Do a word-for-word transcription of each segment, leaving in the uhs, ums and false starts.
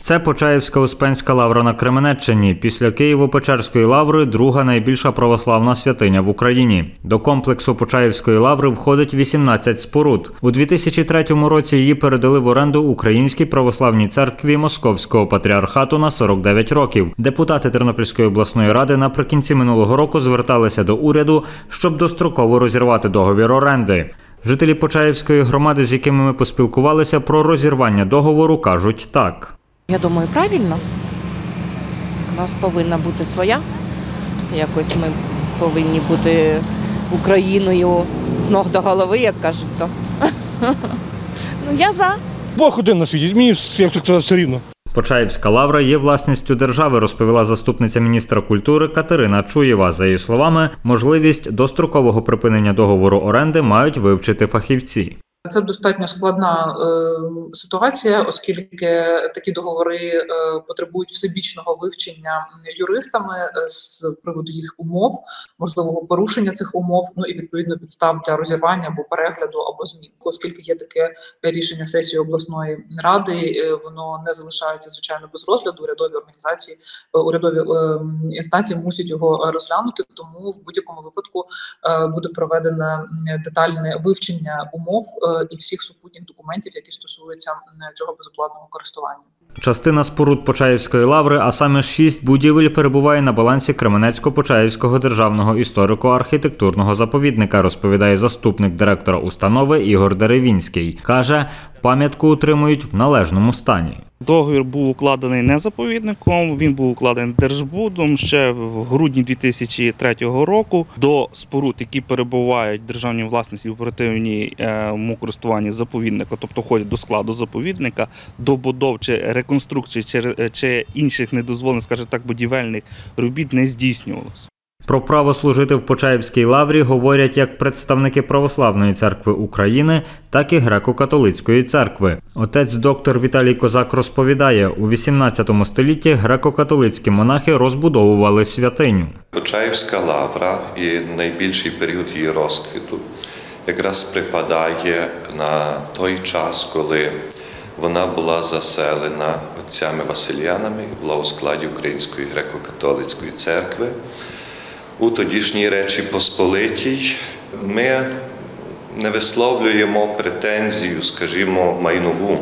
Це Почаївська Успенська лавра на Кременеччині. Після Києво-Печерської лаври – друга найбільша православна святиня в Україні. До комплексу Почаївської лаври входить вісімнадцять споруд. У дві тисячі третьому році її передали в оренду Українській православній церкві Московського патріархату на сорок дев'ять років. Депутати Тернопільської обласної ради наприкінці минулого року зверталися до уряду, щоб достроково розірвати договір оренди. Жителі Почаївської громади, з якими ми поспілкувалися про розірвання договору, кажуть так. Я думаю, правильно. У нас повинна бути своя. Якось ми повинні бути Україною з ног до голови, як кажуть. То. Ну, я за. Бог один на світі, мені, як так сказати, все рівно. Почаївська лавра є власністю держави, розповіла заступниця міністра культури Катерина Чуєва. За її словами, можливість дострокового припинення договору оренди мають вивчити фахівці. Це достатньо складна е, ситуація, оскільки такі договори е, потребують всебічного вивчення юристами з приводу їх умов, можливого порушення цих умов, ну і відповідно підстав для розірвання або перегляду або змін. Оскільки є таке рішення сесії обласної ради, е, воно не залишається, звичайно, без розгляду. Урядові організації, е, урядові е, інстанції мусять його розглянути, тому в будь-якому випадку е, буде проведене детальне вивчення умов е, і всіх супутніх документів, які стосуються цього безоплатного користування. Частина споруд Почаївської лаври, а саме шість будівель, перебуває на балансі Кременецько-Почаївського державного історико-архітектурного заповідника, розповідає заступник директора установи Ігор Деревінський. Каже, пам'ятку утримують в належному стані. Договір був укладений не заповідником, він був укладений Держбудом ще в грудні дві тисячі третього року. До споруд, які перебувають в державній власності в оперативному користуванні заповідника, тобто входять до складу заповідника, до будов чи реконструкції чи, чи інших недозволених, скажімо так, будівельних робіт не здійснювалося. Про право служити в Почаївській лаврі говорять як представники Православної церкви України, так і Греко-католицької церкви. Отець доктор Віталій Козак розповідає, у вісімнадцятому столітті греко-католицькі монахи розбудовували святиню. Почаївська лавра і найбільший період її розквіту якраз припадає на той час, коли вона була заселена отцями Василянами, була у складі Української греко-католицької церкви. У тодішній Речі Посполитій ми не висловлюємо претензію, скажімо, майнову,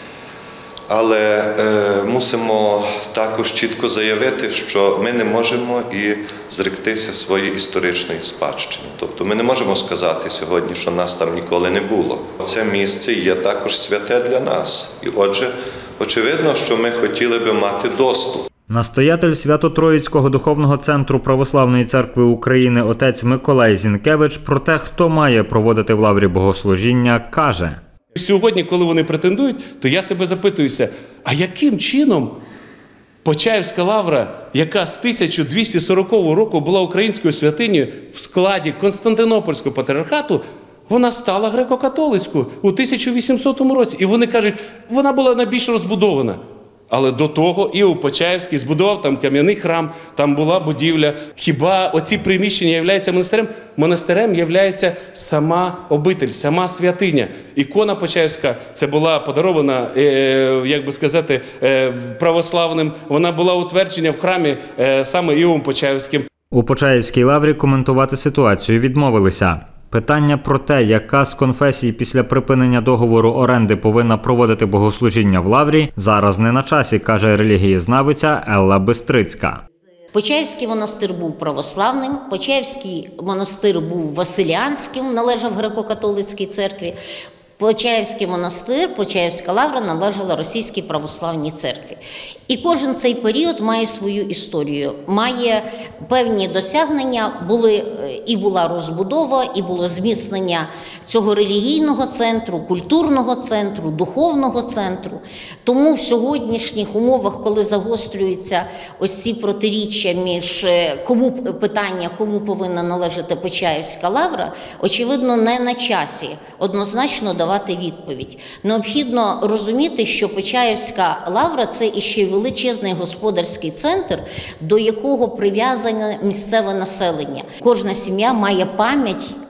але е, мусимо також чітко заявити, що ми не можемо і зректися своєї історичної спадщини. Тобто ми не можемо сказати сьогодні, що нас там ніколи не було. Це місце є також святе для нас. І отже, очевидно, що ми хотіли би мати доступ. Настоятель Свято-Троїцького духовного центру Православної церкви України отець Миколай Зінкевич про те, хто має проводити в лаврі богослужіння, каже. Сьогодні, коли вони претендують, то я себе запитуюся, а яким чином Почаївська лавра, яка з тисяча двісті сорокового року була українською святинею в складі Константинопольського патріархату, вона стала греко-католицькою у тисяча вісімсотому році. І вони кажуть, вона була найбільш розбудована. Але до того Іов Почаївський збудував там кам'яний храм, там була будівля. Хіба оці приміщення являються монастирем? Монастирем являється сама обитель, сама святиня. Ікона Почаївська, це була подарована, е, як би сказати, е, православним. Вона була утверджена в храмі е, саме Іовом Почаївським. У Почаївській лаврі коментувати ситуацію відмовилися. Питання про те, яка з конфесій після припинення договору оренди повинна проводити богослужіння в лаврі, зараз не на часі, каже релігієзнавиця Елла Бистрицька. Почаївський монастир був православним, Почаївський монастир був василіанським, належав греко-католицькій церкві. Почаївський монастир, Почаївська лавра належала Російській православній церкві. І кожен цей період має свою історію, має певні досягнення, були, і була розбудова, і було зміцнення цього релігійного центру, культурного центру, духовного центру. Тому в сьогоднішніх умовах, коли загострюються ось ці протиріччя між кому питання, кому повинна належати Почаївська лавра, очевидно, не на часі однозначно давати відповідь. Необхідно розуміти, що Почаївська лавра – це іще величезний господарський центр, до якого прив'язане місцеве населення. Кожна сім'я має пам'ять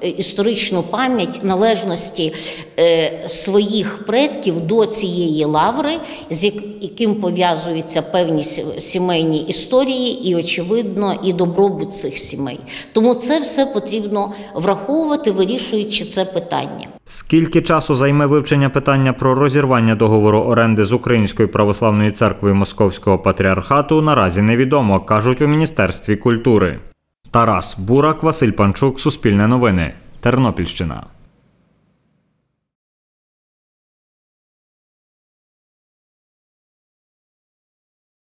історичну пам'ять належності е, своїх предків до цієї лаври, з яким пов'язуються певні сімейні історії і, очевидно, і добробут цих сімей. Тому це все потрібно враховувати, вирішуючи це питання. Скільки часу займе вивчення питання про розірвання договору оренди з Українською православною церквою Московського патріархату, наразі невідомо, кажуть у Міністерстві культури. Тарас Бурак, Василь Панчук, Суспільне новини, Тернопільщина.